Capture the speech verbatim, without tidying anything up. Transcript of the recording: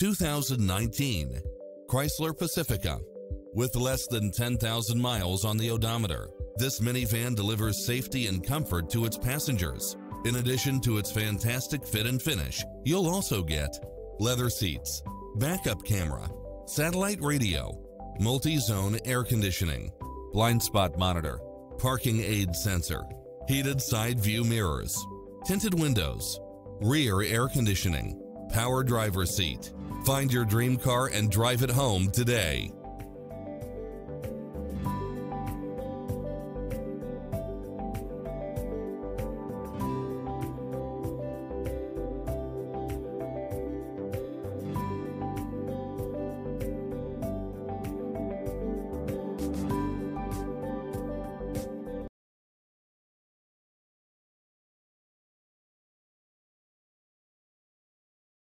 two thousand nineteen Chrysler Pacifica. With less than ten thousand miles on the odometer, this minivan delivers safety and comfort to its passengers. In addition to its fantastic fit and finish, you'll also get leather seats, backup camera, satellite radio, multi-zone air conditioning, blind spot monitor, parking aid sensor, heated side view mirrors, tinted windows, rear air conditioning, power driver seat. Find your dream car and drive it home today.